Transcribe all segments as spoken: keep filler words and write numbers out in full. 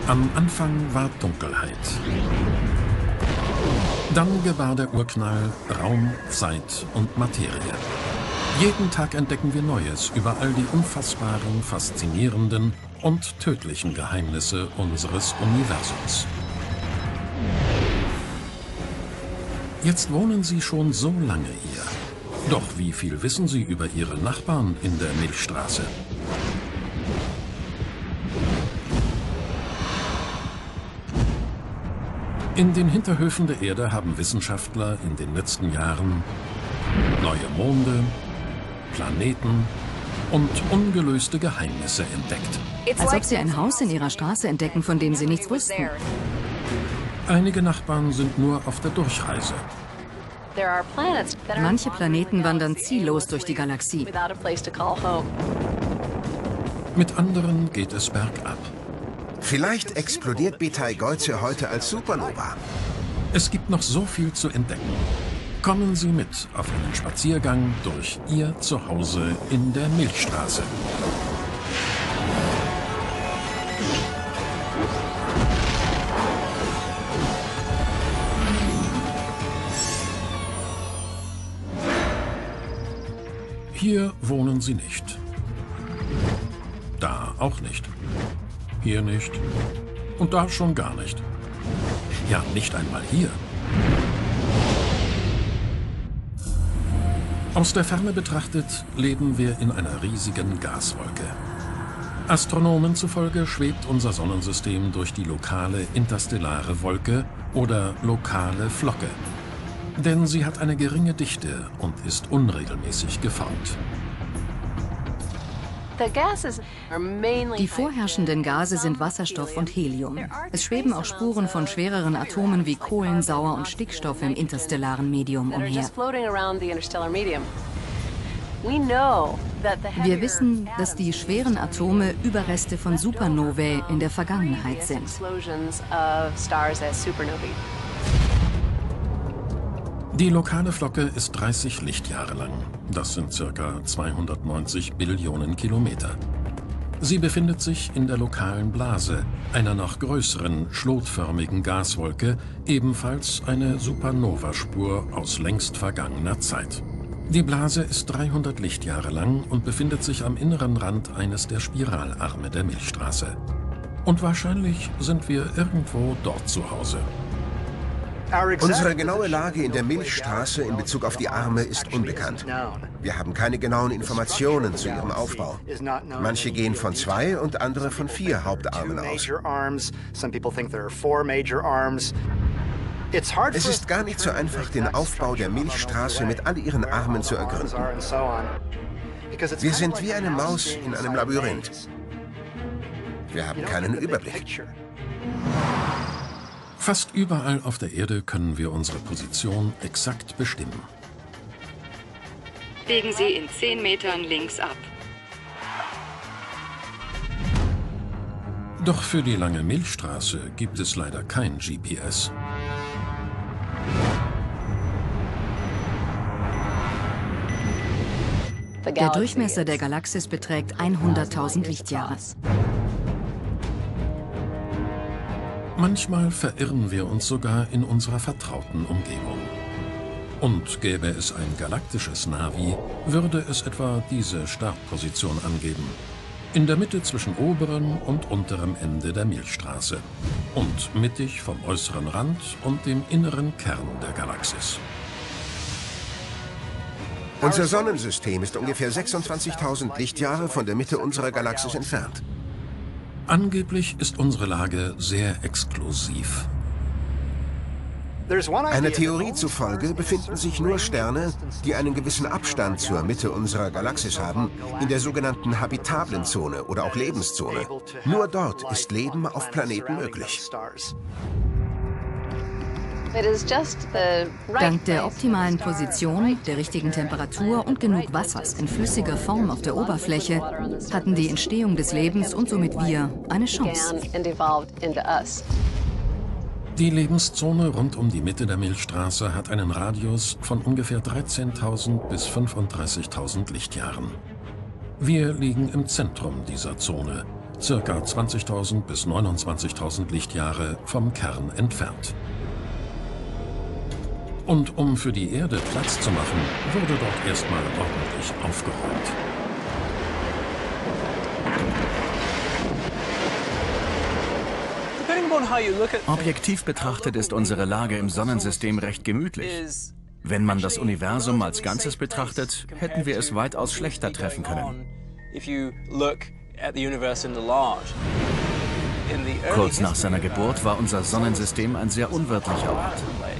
Am Anfang war Dunkelheit. Dann gebar der Urknall Raum, Zeit und Materie. Jeden Tag entdecken wir Neues über all die unfassbaren, faszinierenden und tödlichen Geheimnisse unseres Universums. Jetzt wohnen Sie schon so lange hier. Doch wie viel wissen Sie über Ihre Nachbarn in der Milchstraße? In den Hinterhöfen der Erde haben Wissenschaftler in den letzten Jahren neue Monde, Planeten und ungelöste Geheimnisse entdeckt. Als ob sie ein Haus in ihrer Straße entdecken, von dem sie nichts wussten. Einige Nachbarn sind nur auf der Durchreise. Manche Planeten wandern ziellos durch die Galaxie. Mit anderen geht es bergab. Vielleicht explodiert Betelgeuse heute als Supernova. Es gibt noch so viel zu entdecken. Kommen Sie mit auf einen Spaziergang durch Ihr Zuhause in der Milchstraße. Hier wohnen Sie nicht. Da auch nicht. Hier nicht. Und da schon gar nicht. Ja, nicht einmal hier. Aus der Ferne betrachtet leben wir in einer riesigen Gaswolke. Astronomen zufolge schwebt unser Sonnensystem durch die lokale interstellare Wolke oder lokale Flocke. Denn sie hat eine geringe Dichte und ist unregelmäßig geformt. Die vorherrschenden Gase sind Wasserstoff und Helium. Es schweben auch Spuren von schwereren Atomen wie Kohlensauer und Stickstoff im interstellaren Medium umher. Wir wissen, dass die schweren Atome Überreste von Supernovae in der Vergangenheit sind. Die lokale Flocke ist dreißig Lichtjahre lang. Das sind ca. zweihundertneunzig Billionen Kilometer. Sie befindet sich in der lokalen Blase, einer noch größeren, schlotförmigen Gaswolke, ebenfalls eine Supernovaspur aus längst vergangener Zeit. Die Blase ist dreihundert Lichtjahre lang und befindet sich am inneren Rand eines der Spiralarme der Milchstraße. Und wahrscheinlich sind wir irgendwo dort zu Hause. Unsere genaue Lage in der Milchstraße in Bezug auf die Arme ist unbekannt. Wir haben keine genauen Informationen zu ihrem Aufbau. Manche gehen von zwei und andere von vier Hauptarmen aus. Es ist gar nicht so einfach, den Aufbau der Milchstraße mit all ihren Armen zu ergründen. Wir sind wie eine Maus in einem Labyrinth. Wir haben keinen Überblick. Fast überall auf der Erde können wir unsere Position exakt bestimmen. Biegen Sie in zehn Metern links ab. Doch für die lange Milchstraße gibt es leider kein G P S. Der Durchmesser der Galaxis beträgt hunderttausend Lichtjahre. Manchmal verirren wir uns sogar in unserer vertrauten Umgebung. Und gäbe es ein galaktisches Navi, würde es etwa diese Startposition angeben. In der Mitte zwischen oberem und unterem Ende der Milchstraße. Und mittig vom äußeren Rand und dem inneren Kern der Galaxis. Unser Sonnensystem ist ungefähr sechsundzwanzigtausend Lichtjahre von der Mitte unserer Galaxis entfernt. Angeblich ist unsere Lage sehr exklusiv. Einer Theorie zufolge befinden sich nur Sterne, die einen gewissen Abstand zur Mitte unserer Galaxis haben, in der sogenannten habitablen Zone oder auch Lebenszone. Nur dort ist Leben auf Planeten möglich. Dank der optimalen Position, der richtigen Temperatur und genug Wassers in flüssiger Form auf der Oberfläche hatten die Entstehung des Lebens und somit wir eine Chance. Die Lebenszone rund um die Mitte der Milchstraße hat einen Radius von ungefähr dreizehntausend bis fünfunddreißigtausend Lichtjahren. Wir liegen im Zentrum dieser Zone, circa zwanzigtausend bis neunundzwanzigtausend Lichtjahre vom Kern entfernt. Und um für die Erde Platz zu machen, wurde dort erstmal ordentlich aufgeräumt. Objektiv betrachtet ist unsere Lage im Sonnensystem recht gemütlich. Wenn man das Universum als Ganzes betrachtet, hätten wir es weitaus schlechter treffen können. Kurz nach seiner Geburt war unser Sonnensystem ein sehr unwirtlicher Ort.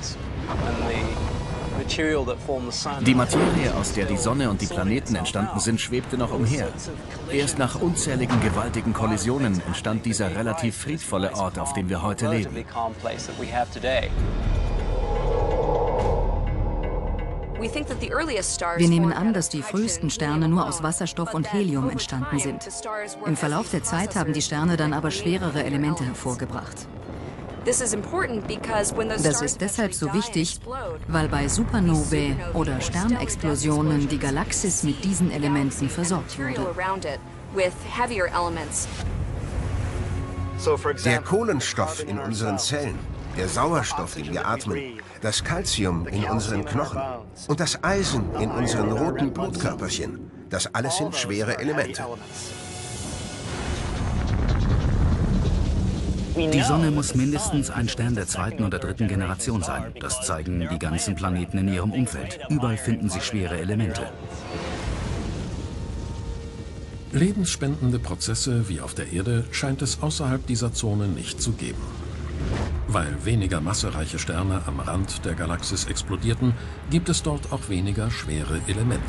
Die Materie, aus der die Sonne und die Planeten entstanden sind, schwebte noch umher. Erst nach unzähligen gewaltigen Kollisionen entstand dieser relativ friedvolle Ort, auf dem wir heute leben. Wir nehmen an, dass die frühesten Sterne nur aus Wasserstoff und Helium entstanden sind. Im Verlauf der Zeit haben die Sterne dann aber schwerere Elemente hervorgebracht. Das ist deshalb so wichtig, weil bei Supernovae oder Sternexplosionen die Galaxis mit diesen Elementen versorgt wurde. Der Kohlenstoff in unseren Zellen, der Sauerstoff, den wir atmen, das Calcium in unseren Knochen und das Eisen in unseren roten Blutkörperchen, das alles sind schwere Elemente. Die Sonne muss mindestens ein Stern der zweiten oder dritten Generation sein. Das zeigen die ganzen Planeten in ihrem Umfeld. Überall finden sich schwere Elemente. Lebensspendende Prozesse wie auf der Erde scheint es außerhalb dieser Zone nicht zu geben. Weil weniger massereiche Sterne am Rand der Galaxis explodierten, gibt es dort auch weniger schwere Elemente.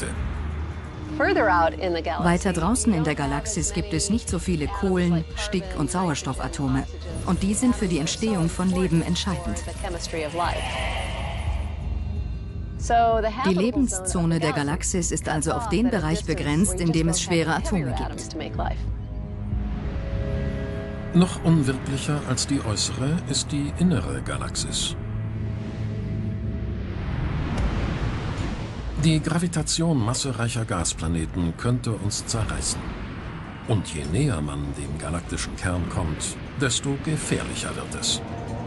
Weiter draußen in der Galaxis gibt es nicht so viele Kohlen-, Stick- und Sauerstoffatome. Und die sind für die Entstehung von Leben entscheidend. Die Lebenszone der Galaxis ist also auf den Bereich begrenzt, in dem es schwere Atome gibt. Noch unwirtlicher als die äußere ist die innere Galaxis. Die Gravitation massereicher Gasplaneten könnte uns zerreißen. Und je näher man dem galaktischen Kern kommt, desto gefährlicher wird es.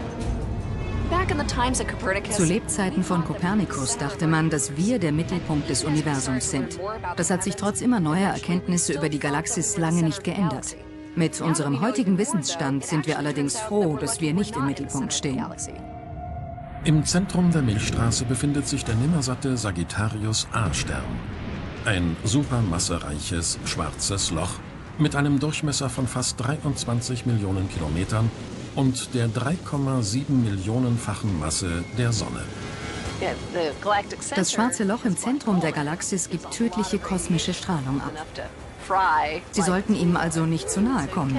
Zu Lebzeiten von Kopernikus dachte man, dass wir der Mittelpunkt des Universums sind. Das hat sich trotz immer neuer Erkenntnisse über die Galaxis lange nicht geändert. Mit unserem heutigen Wissensstand sind wir allerdings froh, dass wir nicht im Mittelpunkt stehen. Im Zentrum der Milchstraße befindet sich der nimmersatte Sagittarius A-Stern. Ein supermassereiches schwarzes Loch mit einem Durchmesser von fast dreiundzwanzig Millionen Kilometern und der drei Komma sieben Millionenfachen Masse der Sonne. Das schwarze Loch im Zentrum der Galaxis gibt tödliche kosmische Strahlung ab. Sie sollten ihm also nicht zu nahe kommen.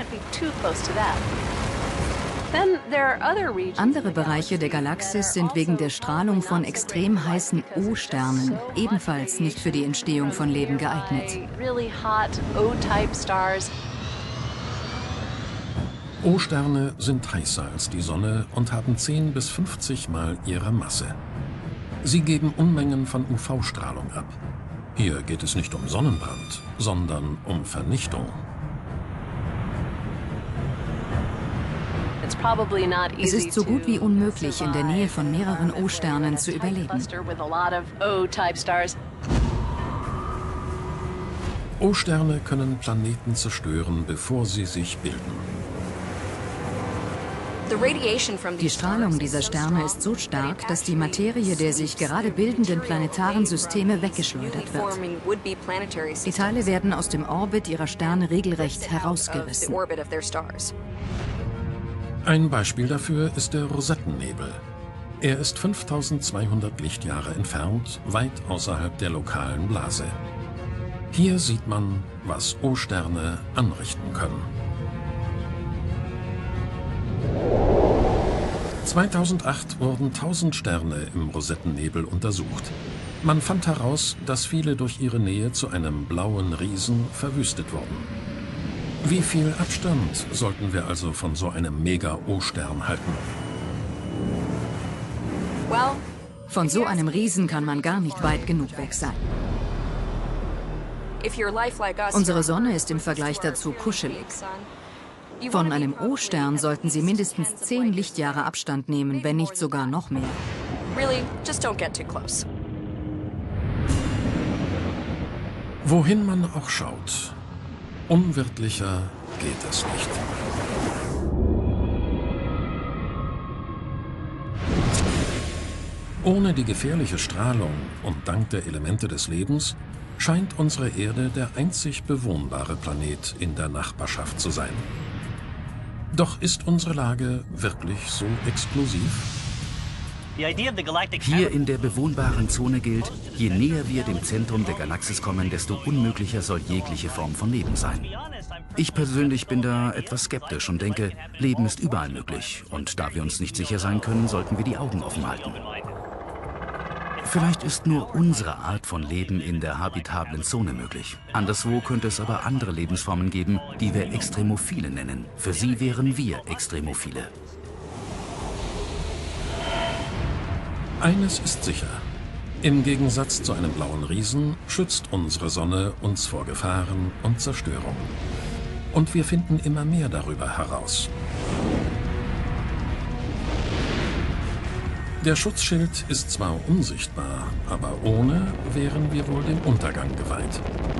Andere Bereiche der Galaxis sind wegen der Strahlung von extrem heißen O-Sternen ebenfalls nicht für die Entstehung von Leben geeignet. O-Sterne sind heißer als die Sonne und haben zehn bis fünfzig Mal ihre Masse. Sie geben Unmengen von U V-Strahlung ab. Hier geht es nicht um Sonnenbrand, sondern um Vernichtung. Es ist so gut wie unmöglich, in der Nähe von mehreren O-Sternen zu überleben. O-Sterne können Planeten zerstören, bevor sie sich bilden. Die Strahlung dieser Sterne ist so stark, dass die Materie der sich gerade bildenden planetaren Systeme weggeschleudert wird. Die Teile werden aus dem Orbit ihrer Sterne regelrecht herausgerissen. Ein Beispiel dafür ist der Rosettennebel. Er ist fünftausendzweihundert Lichtjahre entfernt, weit außerhalb der lokalen Blase. Hier sieht man, was O-Sterne anrichten können. zweitausendacht wurden tausend Sterne im Rosettennebel untersucht. Man fand heraus, dass viele durch ihre Nähe zu einem blauen Riesen verwüstet wurden. Wie viel Abstand sollten wir also von so einem Mega-O-Stern halten? Von so einem Riesen kann man gar nicht weit genug weg sein. Unsere Sonne ist im Vergleich dazu kuschelig. Von einem O-Stern sollten Sie mindestens zehn Lichtjahre Abstand nehmen, wenn nicht sogar noch mehr. Wohin man auch schaut, unwirtlicher geht es nicht. Ohne die gefährliche Strahlung und dank der Elemente des Lebens scheint unsere Erde der einzig bewohnbare Planet in der Nachbarschaft zu sein. Doch ist unsere Lage wirklich so exklusiv? Hier in der bewohnbaren Zone gilt, je näher wir dem Zentrum der Galaxis kommen, desto unmöglicher soll jegliche Form von Leben sein. Ich persönlich bin da etwas skeptisch und denke, Leben ist überall möglich. Und da wir uns nicht sicher sein können, sollten wir die Augen offen halten. Vielleicht ist nur unsere Art von Leben in der habitablen Zone möglich. Anderswo könnte es aber andere Lebensformen geben, die wir Extremophile nennen. Für sie wären wir Extremophile. Eines ist sicher. Im Gegensatz zu einem blauen Riesen schützt unsere Sonne uns vor Gefahren und Zerstörung. Und wir finden immer mehr darüber heraus. Der Schutzschild ist zwar unsichtbar, aber ohne wären wir wohl dem Untergang geweiht.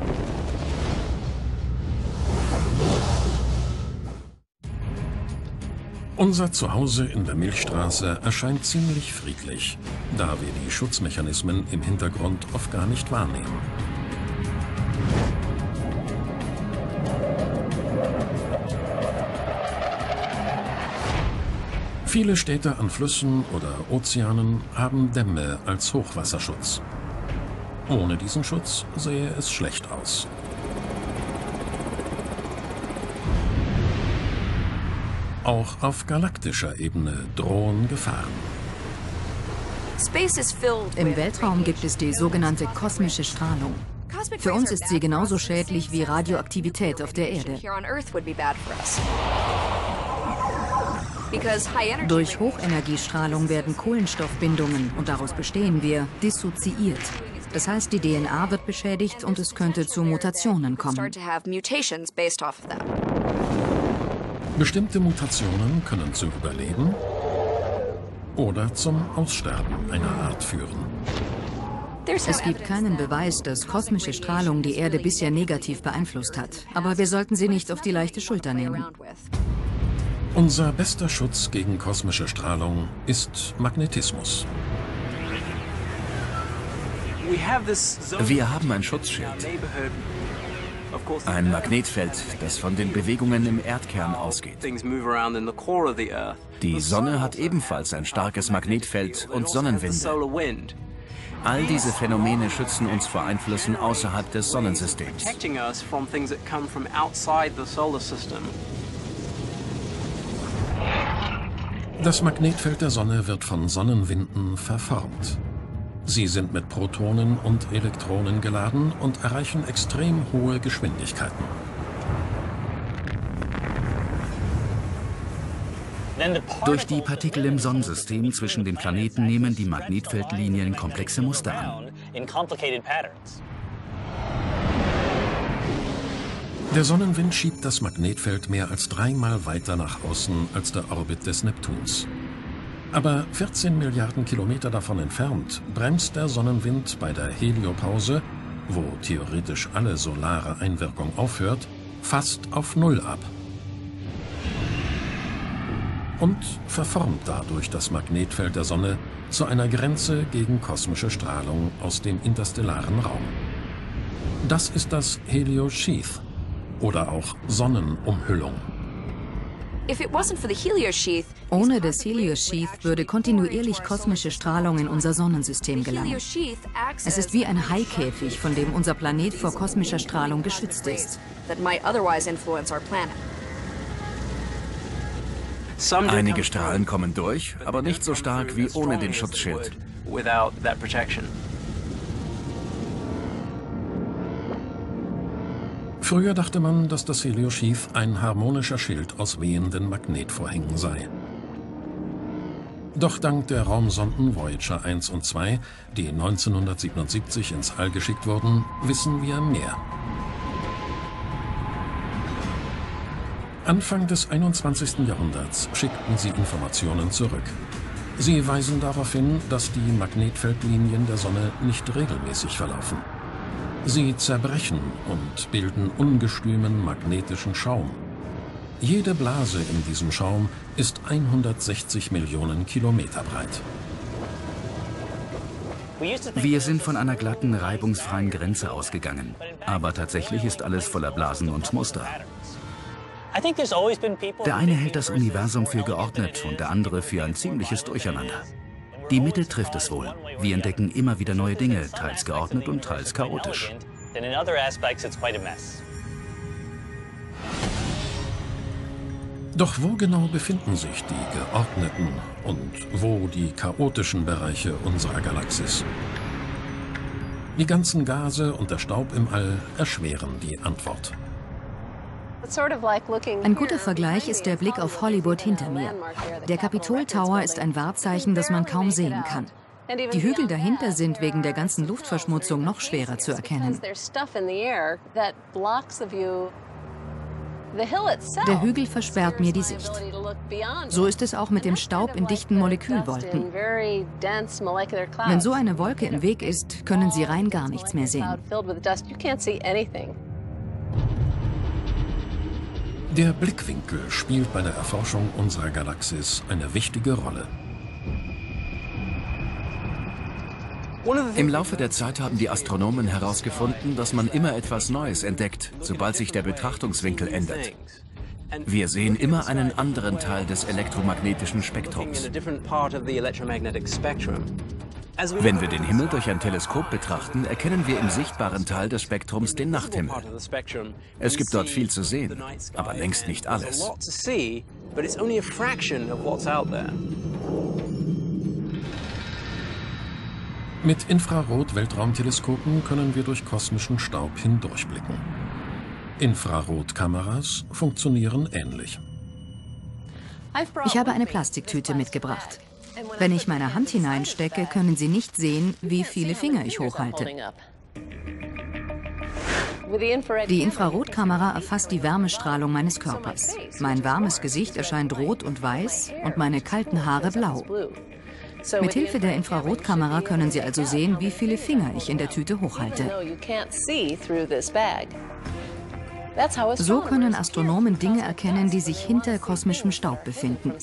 Unser Zuhause in der Milchstraße erscheint ziemlich friedlich, da wir die Schutzmechanismen im Hintergrund oft gar nicht wahrnehmen. Viele Städte an Flüssen oder Ozeanen haben Dämme als Hochwasserschutz. Ohne diesen Schutz sähe es schlecht aus. Auch auf galaktischer Ebene drohen Gefahren. Im Weltraum gibt es die sogenannte kosmische Strahlung. Für uns ist sie genauso schädlich wie Radioaktivität auf der Erde. Durch Hochenergiestrahlung werden Kohlenstoffbindungen, und daraus bestehen wir, dissoziiert. Das heißt, die D N A wird beschädigt und es könnte zu Mutationen kommen. Bestimmte Mutationen können zu Überleben oder zum Aussterben einer Art führen. Es gibt keinen Beweis, dass kosmische Strahlung die Erde bisher negativ beeinflusst hat. Aber wir sollten sie nicht auf die leichte Schulter nehmen. Unser bester Schutz gegen kosmische Strahlung ist Magnetismus. Wir haben ein Schutzschild. Ein Magnetfeld, das von den Bewegungen im Erdkern ausgeht. Die Sonne hat ebenfalls ein starkes Magnetfeld und Sonnenwinde. All diese Phänomene schützen uns vor Einflüssen außerhalb des Sonnensystems. Das Magnetfeld der Sonne wird von Sonnenwinden verformt. Sie sind mit Protonen und Elektronen geladen und erreichen extrem hohe Geschwindigkeiten. Durch die Partikel im Sonnensystem zwischen den Planeten nehmen die Magnetfeldlinien komplexe Muster an. Der Sonnenwind schiebt das Magnetfeld mehr als dreimal weiter nach außen als der Orbit des Neptuns. Aber vierzehn Milliarden Kilometer davon entfernt bremst der Sonnenwind bei der Heliopause, wo theoretisch alle solare Einwirkung aufhört, fast auf Null ab. Und verformt dadurch das Magnetfeld der Sonne zu einer Grenze gegen kosmische Strahlung aus dem interstellaren Raum. Das ist das Heliosheath oder auch Sonnenumhüllung. Ohne das Heliosheath würde kontinuierlich kosmische Strahlung in unser Sonnensystem gelangen. Es ist wie ein Haikäfig, von dem unser Planet vor kosmischer Strahlung geschützt ist. Einige Strahlen kommen durch, aber nicht so stark wie ohne den Schutzschild. Früher dachte man, dass das Heliosheath ein harmonischer Schild aus wehenden Magnetvorhängen sei. Doch dank der Raumsonden Voyager eins und zwei, die neunzehnhundertsiebenundsiebzig ins All geschickt wurden, wissen wir mehr. Anfang des einundzwanzigsten Jahrhunderts schickten sie Informationen zurück. Sie weisen darauf hin, dass die Magnetfeldlinien der Sonne nicht regelmäßig verlaufen. Sie zerbrechen und bilden ungestümen magnetischen Schaum. Jede Blase in diesem Schaum ist hundertsechzig Millionen Kilometer breit. Wir sind von einer glatten, reibungsfreien Grenze ausgegangen. Aber tatsächlich ist alles voller Blasen und Muster. Der eine hält das Universum für geordnet und der andere für ein ziemliches Durcheinander. Die Mitte trifft es wohl. Wir entdecken immer wieder neue Dinge, teils geordnet und teils chaotisch. Doch wo genau befinden sich die geordneten und wo die chaotischen Bereiche unserer Galaxis? Die ganzen Gase und der Staub im All erschweren die Antwort. Ein guter Vergleich ist der Blick auf Hollywood hinter mir. Der Capitol Tower ist ein Wahrzeichen, das man kaum sehen kann. Die Hügel dahinter sind wegen der ganzen Luftverschmutzung noch schwerer zu erkennen. Der Hügel versperrt mir die Sicht. So ist es auch mit dem Staub in dichten Molekülwolken. Wenn so eine Wolke im Weg ist, können Sie rein gar nichts mehr sehen. Der Blickwinkel spielt bei der Erforschung unserer Galaxis eine wichtige Rolle. Im Laufe der Zeit haben die Astronomen herausgefunden, dass man immer etwas Neues entdeckt, sobald sich der Betrachtungswinkel ändert. Wir sehen immer einen anderen Teil des elektromagnetischen Spektrums. Wenn wir den Himmel durch ein Teleskop betrachten, erkennen wir im sichtbaren Teil des Spektrums den Nachthimmel. Es gibt dort viel zu sehen, aber längst nicht alles. Mit Infrarot-Weltraumteleskopen können wir durch kosmischen Staub hindurchblicken. Infrarotkameras funktionieren ähnlich. Ich habe eine Plastiktüte mitgebracht. Wenn ich meine Hand hineinstecke, können Sie nicht sehen, wie viele Finger ich hochhalte. Die Infrarotkamera erfasst die Wärmestrahlung meines Körpers. Mein warmes Gesicht erscheint rot und weiß und meine kalten Haare blau. Mithilfe der Infrarotkamera können Sie also sehen, wie viele Finger ich in der Tüte hochhalte. So können Astronomen Dinge erkennen, die sich hinter kosmischem Staub befinden.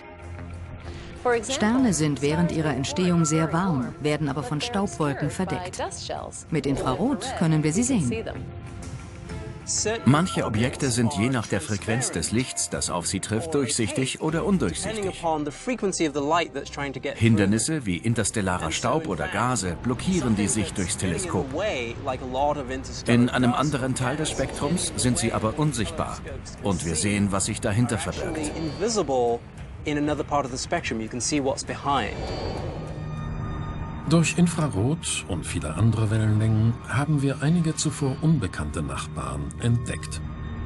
Sterne sind während ihrer Entstehung sehr warm, werden aber von Staubwolken verdeckt. Mit Infrarot können wir sie sehen. Manche Objekte sind je nach der Frequenz des Lichts, das auf sie trifft, durchsichtig oder undurchsichtig. Hindernisse wie interstellarer Staub oder Gase blockieren die Sicht durchs Teleskop. In einem anderen Teil des Spektrums sind sie aber unsichtbar und wir sehen, was sich dahinter verbirgt. Durch Infrarot und viele andere Wellenlängen haben wir einige zuvor unbekannte Nachbarn entdeckt.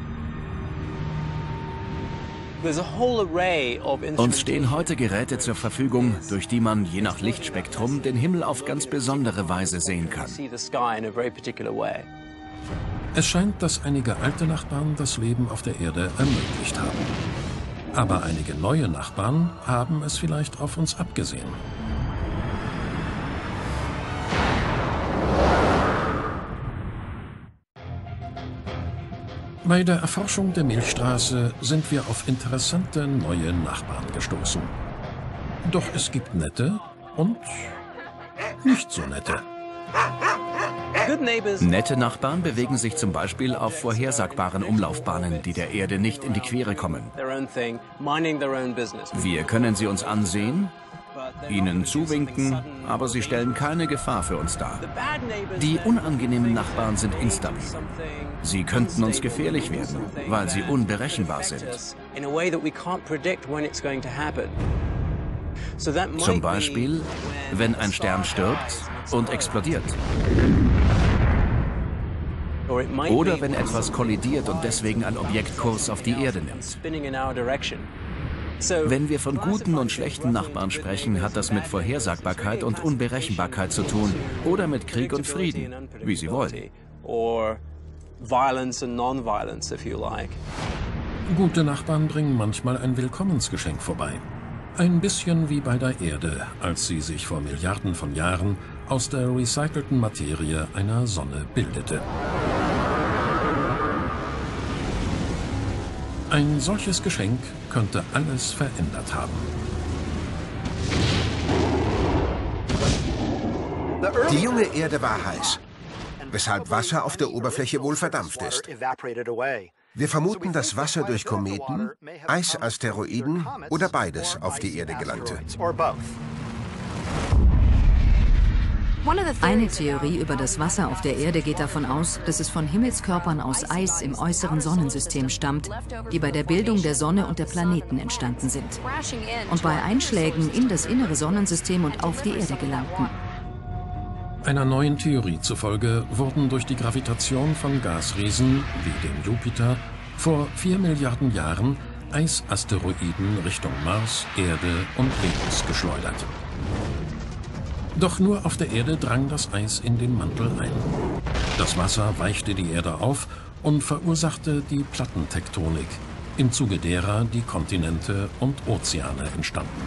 Uns stehen heute Geräte zur Verfügung, durch die man je nach Lichtspektrum den Himmel auf ganz besondere Weise sehen kann. Es scheint, dass einige alte Nachbarn das Leben auf der Erde ermöglicht haben. Aber einige neue Nachbarn haben es vielleicht auf uns abgesehen. Bei der Erforschung der Milchstraße sind wir auf interessante neue Nachbarn gestoßen. Doch es gibt nette und nicht so nette. Nette Nachbarn bewegen sich zum Beispiel auf vorhersagbaren Umlaufbahnen, die der Erde nicht in die Quere kommen. Wir können sie uns ansehen, ihnen zuwinken, aber sie stellen keine Gefahr für uns dar. Die unangenehmen Nachbarn sind instabil. Sie könnten uns gefährlich werden, weil sie unberechenbar sind. Zum Beispiel, wenn ein Stern stirbt und explodiert. Oder wenn etwas kollidiert und deswegen ein Objekt Kurs auf die Erde nimmt. Wenn wir von guten und schlechten Nachbarn sprechen, hat das mit Vorhersagbarkeit und Unberechenbarkeit zu tun. Oder mit Krieg und Frieden, wie Sie wollen. Gute Nachbarn bringen manchmal ein Willkommensgeschenk vorbei. Ein bisschen wie bei der Erde, als sie sich vor Milliarden von Jahren aus der recycelten Materie einer Sonne bildete. Ein solches Geschenk könnte alles verändert haben. Die junge Erde war heiß, weshalb Wasser auf der Oberfläche wohl verdampft ist. Wir vermuten, dass Wasser durch Kometen, Eisasteroiden oder beides auf die Erde gelangte. Eine Theorie über das Wasser auf der Erde geht davon aus, dass es von Himmelskörpern aus Eis im äußeren Sonnensystem stammt, die bei der Bildung der Sonne und der Planeten entstanden sind und bei Einschlägen in das innere Sonnensystem und auf die Erde gelangten. Einer neuen Theorie zufolge wurden durch die Gravitation von Gasriesen wie dem Jupiter vor vier Milliarden Jahren Eisasteroiden Richtung Mars, Erde und Venus geschleudert. Doch nur auf der Erde drang das Eis in den Mantel ein. Das Wasser weichte die Erde auf und verursachte die Plattentektonik, im Zuge derer die Kontinente und Ozeane entstanden.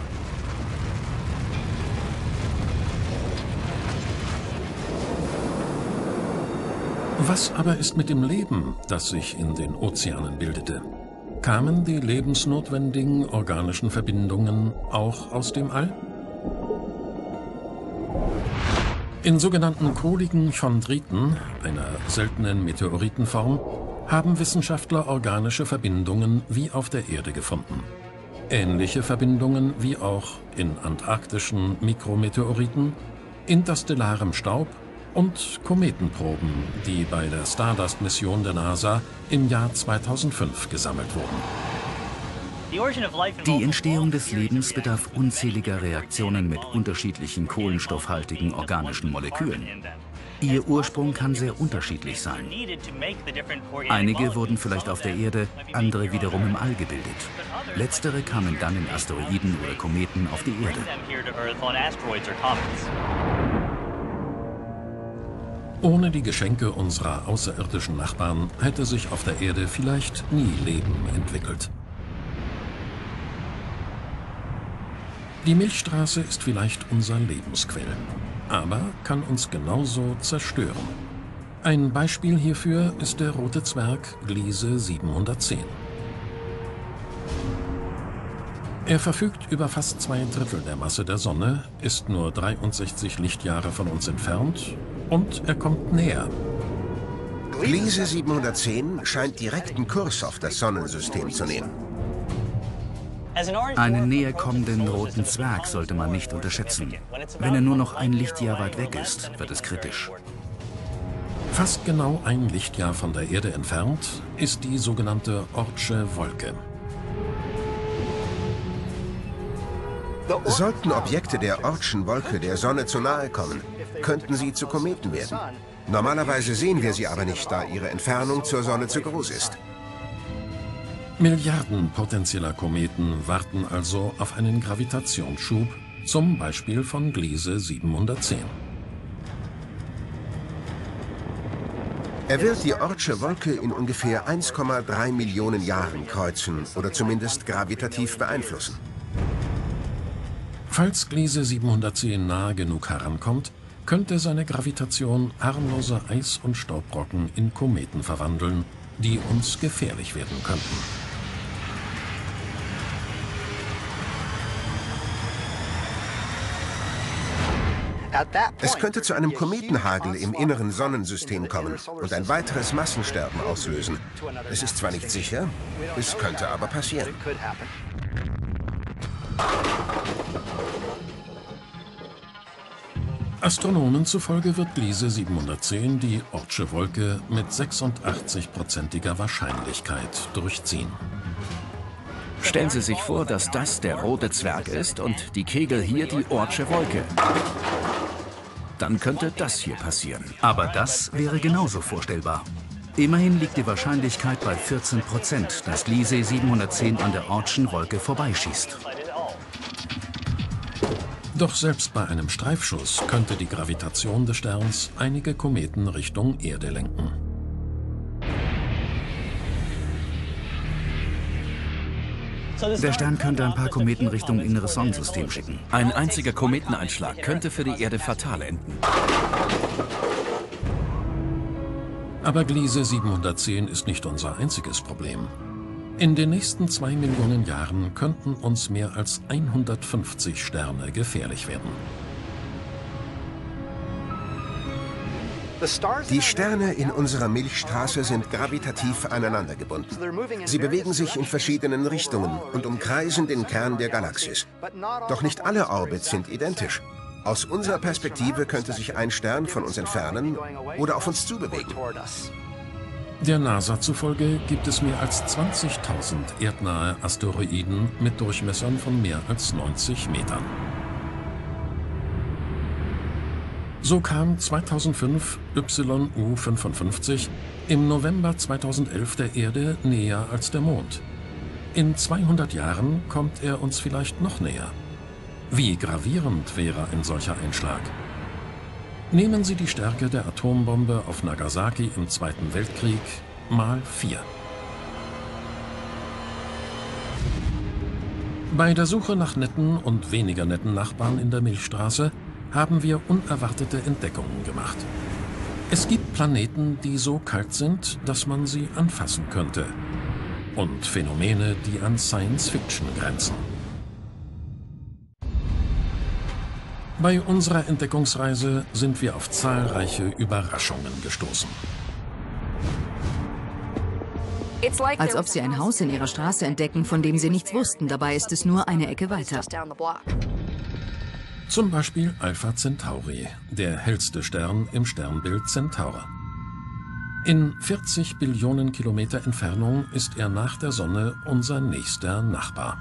Was aber ist mit dem Leben, das sich in den Ozeanen bildete? Kamen die lebensnotwendigen organischen Verbindungen auch aus dem All? In sogenannten kohligen Chondriten, einer seltenen Meteoritenform, haben Wissenschaftler organische Verbindungen wie auf der Erde gefunden. Ähnliche Verbindungen wie auch in antarktischen Mikrometeoriten, interstellarem Staub und Kometenproben, die bei der Stardust-Mission der NASA im Jahr zweitausendfünf gesammelt wurden. Die Entstehung des Lebens bedarf unzähliger Reaktionen mit unterschiedlichen kohlenstoffhaltigen organischen Molekülen. Ihr Ursprung kann sehr unterschiedlich sein. Einige wurden vielleicht auf der Erde, andere wiederum im All gebildet. Letztere kamen dann in Asteroiden oder Kometen auf die Erde. Ohne die Geschenke unserer außerirdischen Nachbarn hätte sich auf der Erde vielleicht nie Leben entwickelt. Die Milchstraße ist vielleicht unser Lebensquell, aber kann uns genauso zerstören. Ein Beispiel hierfür ist der rote Zwerg Gliese siebenhundertzehn. Er verfügt über fast zwei Drittel der Masse der Sonne, ist nur dreiundsechzig Lichtjahre von uns entfernt und er kommt näher. Gliese siebenhundertzehn scheint direkten Kurs auf das Sonnensystem zu nehmen. Einen näher kommenden roten Zwerg sollte man nicht unterschätzen. Wenn er nur noch ein Lichtjahr weit weg ist, wird es kritisch. Fast genau ein Lichtjahr von der Erde entfernt ist die sogenannte Oortsche Wolke. Sollten Objekte der Oortschen Wolke der Sonne zu nahe kommen, könnten sie zu Kometen werden. Normalerweise sehen wir sie aber nicht, da ihre Entfernung zur Sonne zu groß ist. Milliarden potenzieller Kometen warten also auf einen Gravitationsschub, zum Beispiel von Gliese siebenhundertzehn. Er wird die Oortsche Wolke in ungefähr eins Komma drei Millionen Jahren kreuzen oder zumindest gravitativ beeinflussen. Falls Gliese siebenhundertzehn nahe genug herankommt, könnte seine Gravitation harmlose Eis- und Staubbrocken in Kometen verwandeln, die uns gefährlich werden könnten. Es könnte zu einem Kometenhagel im inneren Sonnensystem kommen und ein weiteres Massensterben auslösen. Es ist zwar nicht sicher, es könnte aber passieren. Astronomen zufolge wird Gliese siebenhundertzehn die Oortsche Wolke mit sechsundachtzig-prozentiger Wahrscheinlichkeit durchziehen. Stellen Sie sich vor, dass das der rote Zwerg ist und die Kegel hier die Oortsche Wolke. Dann könnte das hier passieren. Aber das wäre genauso vorstellbar. Immerhin liegt die Wahrscheinlichkeit bei vierzehn Prozent, dass Gliese siebenhundertzehn an der Oortschen Wolke vorbeischießt. Doch selbst bei einem Streifschuss könnte die Gravitation des Sterns einige Kometen Richtung Erde lenken. Der Stern könnte ein paar Kometen Richtung inneres Sonnensystem schicken. Ein einziger Kometeneinschlag könnte für die Erde fatal enden. Aber Gliese siebenhundertzehn ist nicht unser einziges Problem. In den nächsten zwei Millionen Jahren könnten uns mehr als hundertfünfzig Sterne gefährlich werden. Die Sterne in unserer Milchstraße sind gravitativ aneinander gebunden. Sie bewegen sich in verschiedenen Richtungen und umkreisen den Kern der Galaxis. Doch nicht alle Orbits sind identisch. Aus unserer Perspektive könnte sich ein Stern von uns entfernen oder auf uns zubewegen. Der NASA zufolge gibt es mehr als zwanzigtausend erdnahe Asteroiden mit Durchmessern von mehr als neunzig Metern. So kam zweitausendfünf Y U fünfundfünfzig im November zweitausendelf der Erde näher als der Mond. In zweihundert Jahren kommt er uns vielleicht noch näher. Wie gravierend wäre ein solcher Einschlag? Nehmen Sie die Stärke der Atombombe auf Nagasaki im Zweiten Weltkrieg mal vier. Bei der Suche nach netten und weniger netten Nachbarn in der Milchstraße haben wir unerwartete Entdeckungen gemacht. Es gibt Planeten, die so kalt sind, dass man sie anfassen könnte. Und Phänomene, die an Science Fiction grenzen. Bei unserer Entdeckungsreise sind wir auf zahlreiche Überraschungen gestoßen. Als ob sie ein Haus in ihrer Straße entdecken, von dem sie nichts wussten. Dabei ist es nur eine Ecke weiter. Zum Beispiel Alpha Centauri, der hellste Stern im Sternbild Centaur. In vierzig Billionen Kilometer Entfernung ist er nach der Sonne unser nächster Nachbar.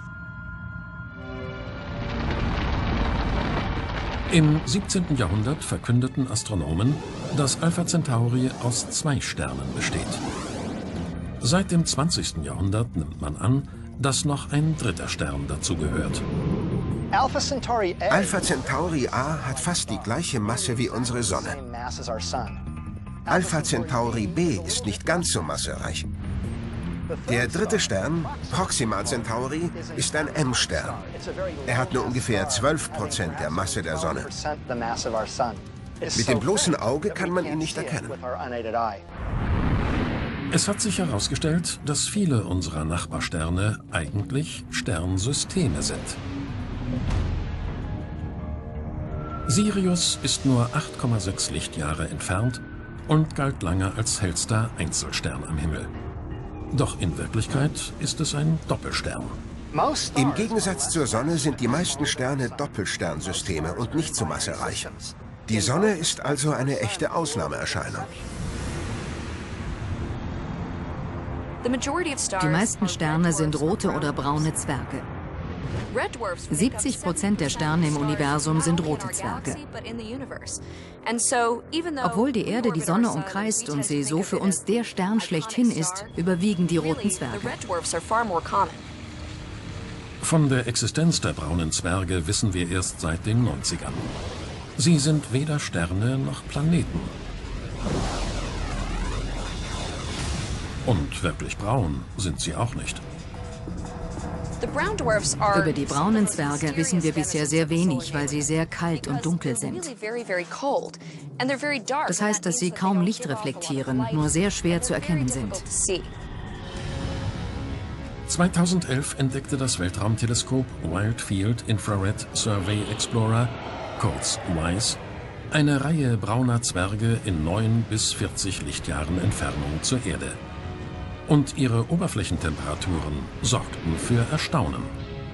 Im siebzehnten Jahrhundert verkündeten Astronomen, dass Alpha Centauri aus zwei Sternen besteht. Seit dem zwanzigsten Jahrhundert nimmt man an, dass noch ein dritter Stern dazu gehört. Alpha Centauri A, Alpha Centauri A hat fast die gleiche Masse wie unsere Sonne. Alpha Centauri B ist nicht ganz so massereich. Der dritte Stern, Proxima Centauri, ist ein M-Stern. Er hat nur ungefähr zwölf Prozent der Masse der Sonne. Mit dem bloßen Auge kann man ihn nicht erkennen. Es hat sich herausgestellt, dass viele unserer Nachbarsterne eigentlich Sternsysteme sind. Sirius ist nur acht Komma sechs Lichtjahre entfernt und galt lange als hellster Einzelstern am Himmel. Doch in Wirklichkeit ist es ein Doppelstern. Im Gegensatz zur Sonne sind die meisten Sterne Doppelsternsysteme und nicht so massereich. Die Sonne ist also eine echte Ausnahmeerscheinung. Die meisten Sterne sind rote oder braune Zwerge. siebzig Prozent der Sterne im Universum sind rote Zwerge. Obwohl die Erde die Sonne umkreist und sie so für uns der Stern schlechthin ist, überwiegen die roten Zwerge. Von der Existenz der braunen Zwerge wissen wir erst seit den neunzigern. Sie sind weder Sterne noch Planeten. Und wirklich braun sind sie auch nicht. Über die braunen Zwerge wissen wir bisher sehr wenig, weil sie sehr kalt und dunkel sind. Das heißt, dass sie kaum Licht reflektieren, nur sehr schwer zu erkennen sind. zweitausendelf entdeckte das Weltraumteleskop Wide Field Infrared Survey Explorer, kurz WISE, eine Reihe brauner Zwerge in neun bis vierzig Lichtjahren Entfernung zur Erde. Und ihre Oberflächentemperaturen sorgten für Erstaunen.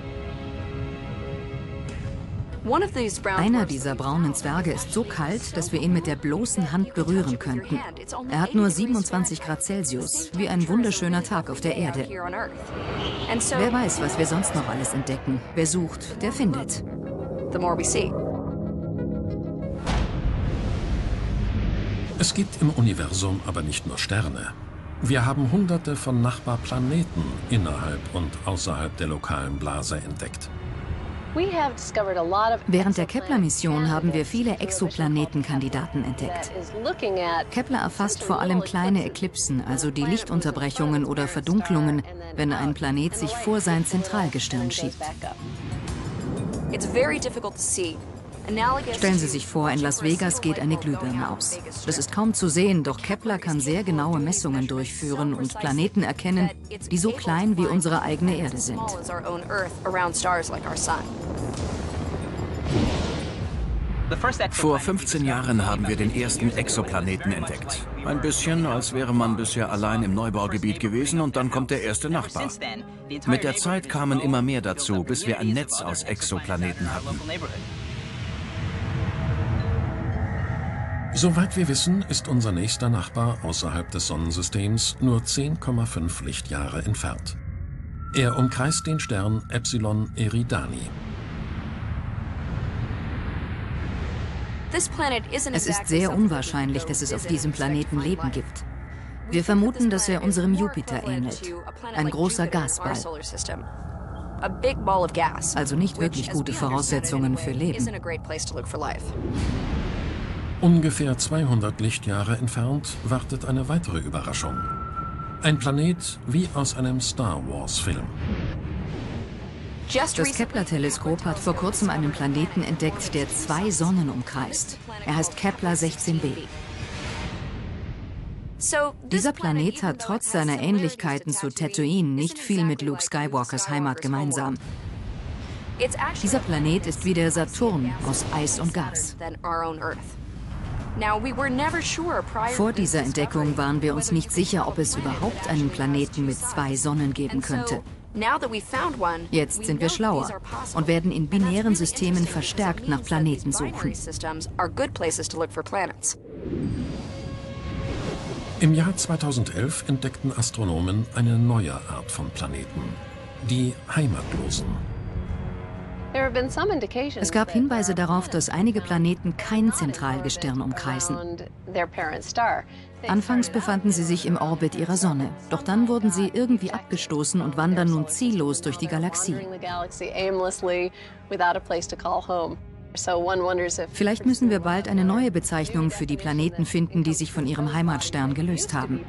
Einer dieser braunen Zwerge ist so kalt, dass wir ihn mit der bloßen Hand berühren könnten. Er hat nur siebenundzwanzig Grad Celsius, wie ein wunderschöner Tag auf der Erde. Wer weiß, was wir sonst noch alles entdecken. Wer sucht, der findet. Es gibt im Universum aber nicht nur Sterne. Wir haben hunderte von Nachbarplaneten innerhalb und außerhalb der lokalen Blase entdeckt. Während der Kepler-Mission haben wir viele Exoplanetenkandidaten entdeckt. Kepler erfasst vor allem kleine Eklipsen, also die Lichtunterbrechungen oder Verdunklungen, wenn ein Planet sich vor sein Zentralgestirn schiebt. Stellen Sie sich vor, in Las Vegas geht eine Glühbirne aus. Das ist kaum zu sehen, doch Kepler kann sehr genaue Messungen durchführen und Planeten erkennen, die so klein wie unsere eigene Erde sind. Vor fünfzehn Jahren haben wir den ersten Exoplaneten entdeckt. Ein bisschen, als wäre man bisher allein im Neubaugebiet gewesen und dann kommt der erste Nachbar. Mit der Zeit kamen immer mehr dazu, bis wir ein Netz aus Exoplaneten hatten. Soweit wir wissen, ist unser nächster Nachbar außerhalb des Sonnensystems nur zehn Komma fünf Lichtjahre entfernt. Er umkreist den Stern Epsilon Eridani. Es ist sehr unwahrscheinlich, dass es auf diesem Planeten Leben gibt. Wir vermuten, dass er unserem Jupiter ähnelt. Ein großer Gasball. Also nicht wirklich gute Voraussetzungen für Leben. Ungefähr zweihundert Lichtjahre entfernt wartet eine weitere Überraschung. Ein Planet wie aus einem Star Wars-Film. Das Kepler-Teleskop hat vor kurzem einen Planeten entdeckt, der zwei Sonnen umkreist. Er heißt Kepler sechzehn b. Dieser Planet hat trotz seiner Ähnlichkeiten zu Tatooine nicht viel mit Luke Skywalkers Heimat gemeinsam. Dieser Planet ist wie der Saturn aus Eis und Gas. Vor dieser Entdeckung waren wir uns nicht sicher, ob es überhaupt einen Planeten mit zwei Sonnen geben könnte. Jetzt sind wir schlauer und werden in binären Systemen verstärkt nach Planeten suchen. Im Jahr zweitausendelf entdeckten Astronomen eine neue Art von Planeten, die Heimatlosen. Es gab Hinweise darauf, dass einige Planeten kein Zentralgestirn umkreisen. Anfangs befanden sie sich im Orbit ihrer Sonne, doch dann wurden sie irgendwie abgestoßen und wandern nun ziellos durch die Galaxie. Vielleicht müssen wir bald eine neue Bezeichnung für die Planeten finden, die sich von ihrem Heimatstern gelöst haben.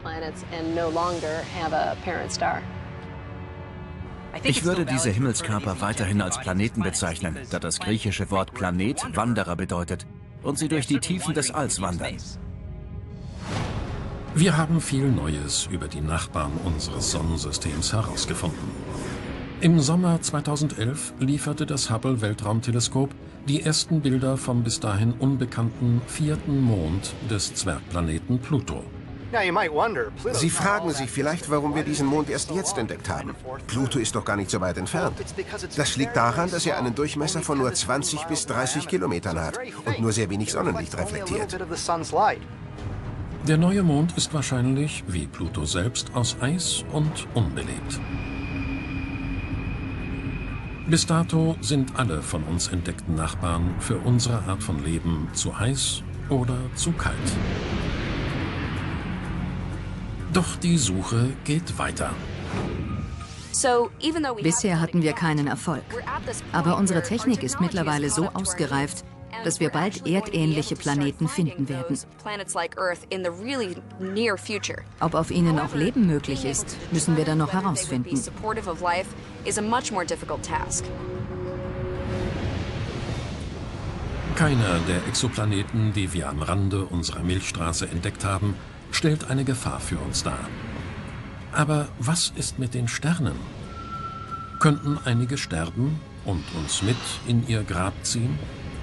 Ich würde diese Himmelskörper weiterhin als Planeten bezeichnen, da das griechische Wort Planet Wanderer bedeutet und sie durch die Tiefen des Alls wandern. Wir haben viel Neues über die Nachbarn unseres Sonnensystems herausgefunden. Im Sommer zweitausendelf lieferte das Hubble-Weltraumteleskop die ersten Bilder vom bis dahin unbekannten vierten Mond des Zwergplaneten Pluto. Sie fragen sich vielleicht, warum wir diesen Mond erst jetzt entdeckt haben. Pluto ist doch gar nicht so weit entfernt. Das liegt daran, dass er einen Durchmesser von nur zwanzig bis dreißig Kilometern hat und nur sehr wenig Sonnenlicht reflektiert. Der neue Mond ist wahrscheinlich, wie Pluto selbst, aus Eis und unbelebt. Bis dato sind alle von uns entdeckten Nachbarn für unsere Art von Leben zu heiß oder zu kalt. Doch die Suche geht weiter. Bisher hatten wir keinen Erfolg. Aber unsere Technik ist mittlerweile so ausgereift, dass wir bald erdähnliche Planeten finden werden. Ob auf ihnen auch Leben möglich ist, müssen wir dann noch herausfinden. Keiner der Exoplaneten, die wir am Rande unserer Milchstraße entdeckt haben, stellt eine Gefahr für uns dar. Aber was ist mit den Sternen? Könnten einige sterben und uns mit in ihr Grab ziehen?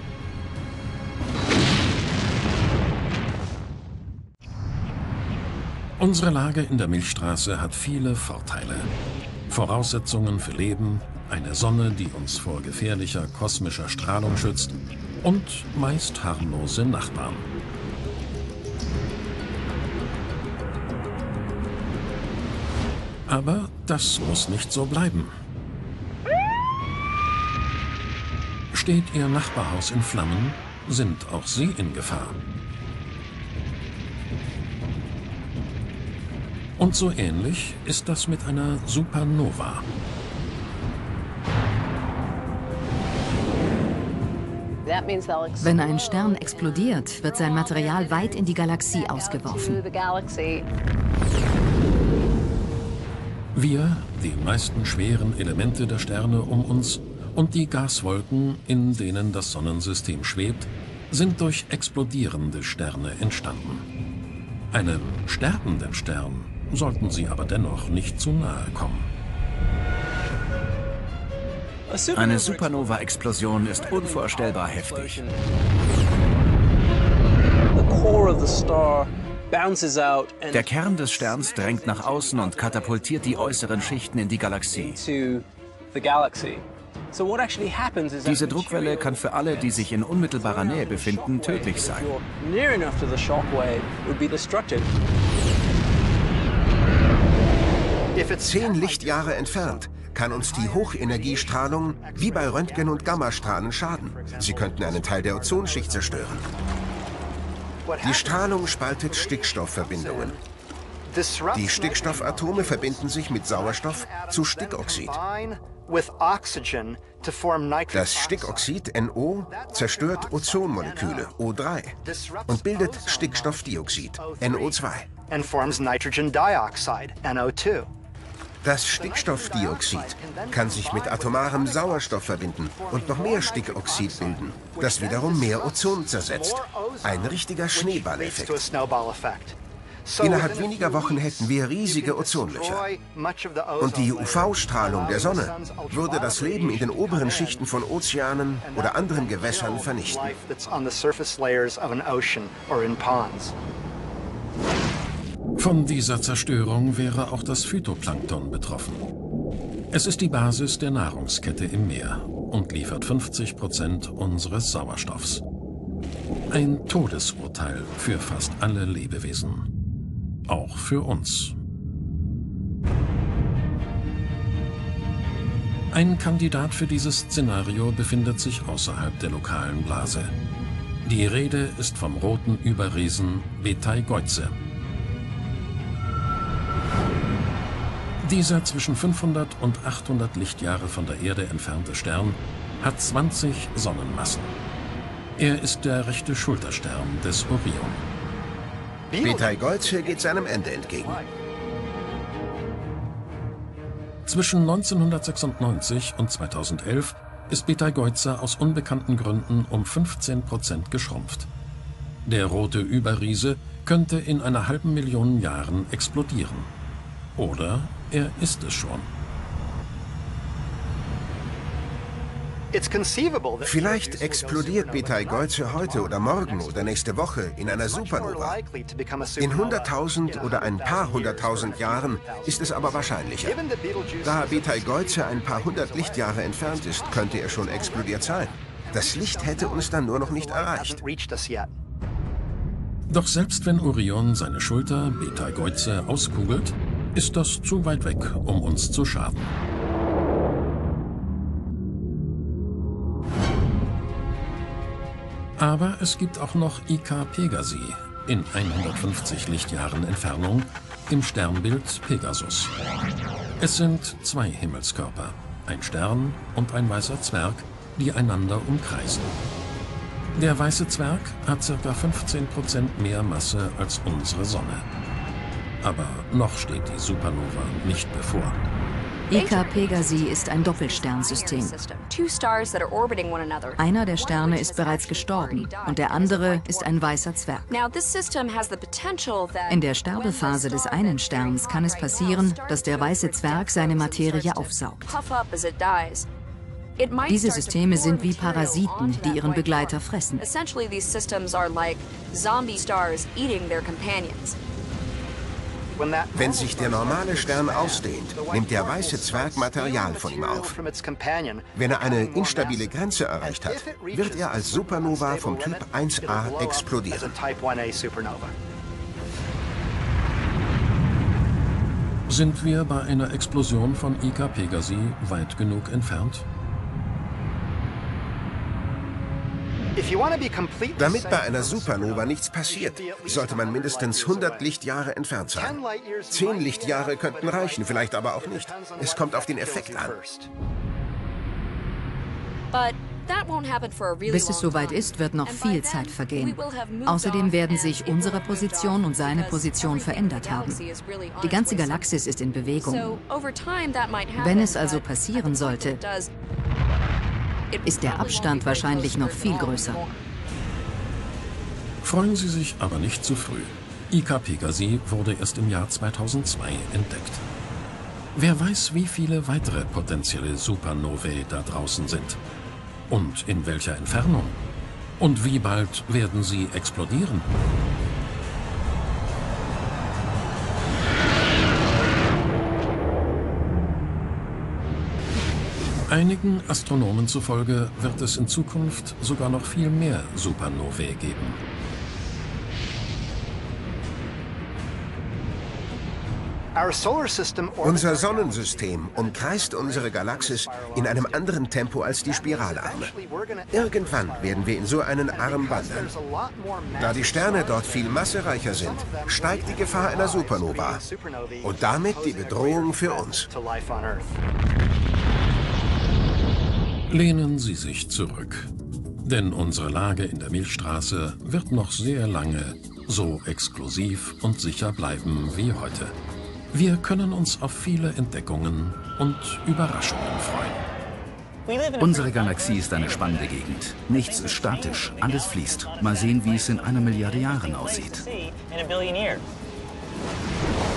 Unsere Lage in der Milchstraße hat viele Vorteile. Voraussetzungen für Leben, eine Sonne, die uns vor gefährlicher kosmischer Strahlung schützt und meist harmlose Nachbarn. Aber das muss nicht so bleiben. Steht Ihr Nachbarhaus in Flammen, sind auch Sie in Gefahr. Und so ähnlich ist das mit einer Supernova. Wenn ein Stern explodiert, wird sein Material weit in die Galaxie ausgeworfen. Wir, die meisten schweren Elemente der Sterne um uns und die Gaswolken, in denen das Sonnensystem schwebt, sind durch explodierende Sterne entstanden. Einem sterbenden Stern sollten sie aber dennoch nicht zu nahe kommen. Eine Supernova-Explosion ist unvorstellbar heftig. Der Kern des Sterns drängt nach außen und katapultiert die äußeren Schichten in die Galaxie. Diese Druckwelle kann für alle, die sich in unmittelbarer Nähe befinden, tödlich sein. Zehn Lichtjahre entfernt kann uns die Hochenergiestrahlung wie bei Röntgen- und Gammastrahlen schaden. Sie könnten einen Teil der Ozonschicht zerstören. Die Strahlung spaltet Stickstoffverbindungen. Die Stickstoffatome verbinden sich mit Sauerstoff zu Stickoxid. Das Stickoxid N O zerstört Ozonmoleküle O drei und bildet Stickstoffdioxid N O zwei. Das Stickstoffdioxid kann sich mit atomarem Sauerstoff verbinden und noch mehr Stickoxid bilden, das wiederum mehr Ozon zersetzt. Ein richtiger Schneeballeffekt. Innerhalb weniger Wochen hätten wir riesige Ozonlöcher. Und die U V-Strahlung der Sonne würde das Leben in den oberen Schichten von Ozeanen oder anderen Gewässern vernichten. Von dieser Zerstörung wäre auch das Phytoplankton betroffen. Es ist die Basis der Nahrungskette im Meer und liefert fünfzig Prozent unseres Sauerstoffs. Ein Todesurteil für fast alle Lebewesen. Auch für uns. Ein Kandidat für dieses Szenario befindet sich außerhalb der lokalen Blase. Die Rede ist vom roten Überriesen Beteigeuze. Dieser zwischen fünfhundert und achthundert Lichtjahre von der Erde entfernte Stern hat zwanzig Sonnenmassen. Er ist der rechte Schulterstern des Orion. Beteigeuze geht seinem Ende entgegen. Zwischen neunzehnhundertsechsundneunzig und zweitausendelf ist Beteigeuze aus unbekannten Gründen um fünfzehn Prozent geschrumpft. Der rote Überriese könnte in einer halben Million Jahren explodieren. Oder er ist es schon. Vielleicht explodiert Beteigeuze heute oder morgen oder nächste Woche in einer Supernova. In hunderttausend oder ein paar hunderttausend Jahren ist es aber wahrscheinlicher. Da Beteigeuze ein paar hundert Lichtjahre entfernt ist, könnte er schon explodiert sein. Das Licht hätte uns dann nur noch nicht erreicht. Doch selbst wenn Orion seine Schulter Beteigeuze auskugelt, ist das zu weit weg, um uns zu schaden. Aber es gibt auch noch I K Pegasi in hundertfünfzig Lichtjahren Entfernung im Sternbild Pegasus. Es sind zwei Himmelskörper, ein Stern und ein weißer Zwerg, die einander umkreisen. Der weiße Zwerg hat ca. fünfzehn Prozent mehr Masse als unsere Sonne. Aber noch steht die Supernova nicht bevor. I K Pegasi ist ein Doppelsternsystem. Einer der Sterne ist bereits gestorben und der andere ist ein weißer Zwerg. In der Sterbephase des einen Sterns kann es passieren, dass der weiße Zwerg seine Materie aufsaugt. Diese Systeme sind wie Parasiten, die ihren Begleiter fressen. Wenn sich der normale Stern ausdehnt, nimmt der weiße Zwerg Material von ihm auf. Wenn er eine instabile Grenze erreicht hat, wird er als Supernova vom Typ eins a explodieren. Sind wir bei einer Explosion von I K Pegasi weit genug entfernt? Damit bei einer Supernova nichts passiert, sollte man mindestens hundert Lichtjahre entfernt sein. Zehn Lichtjahre könnten reichen, vielleicht aber auch nicht. Es kommt auf den Effekt an. Bis es soweit ist, wird noch viel Zeit vergehen. Außerdem werden sich unsere Position und seine Position verändert haben. Die ganze Galaxis ist in Bewegung. Wenn es also passieren sollte, ist der Abstand wahrscheinlich noch viel größer. Freuen Sie sich aber nicht zu früh. Ika Pegasi wurde erst im Jahr zweitausendzwei entdeckt. Wer weiß, wie viele weitere potenzielle Supernovae da draußen sind. Und in welcher Entfernung? Und wie bald werden sie explodieren? Einigen Astronomen zufolge wird es in Zukunft sogar noch viel mehr Supernovae geben. Unser Sonnensystem umkreist unsere Galaxis in einem anderen Tempo als die Spiralarme. Irgendwann werden wir in so einen Arm wandern. Da die Sterne dort viel massereicher sind, steigt die Gefahr einer Supernova und damit die Bedrohung für uns. Lehnen Sie sich zurück, denn unsere Lage in der Milchstraße wird noch sehr lange so exklusiv und sicher bleiben wie heute. Wir können uns auf viele Entdeckungen und Überraschungen freuen. Unsere Galaxie ist eine spannende Gegend. Nichts ist statisch, alles fließt. Mal sehen, wie es in einer Milliarde Jahren aussieht.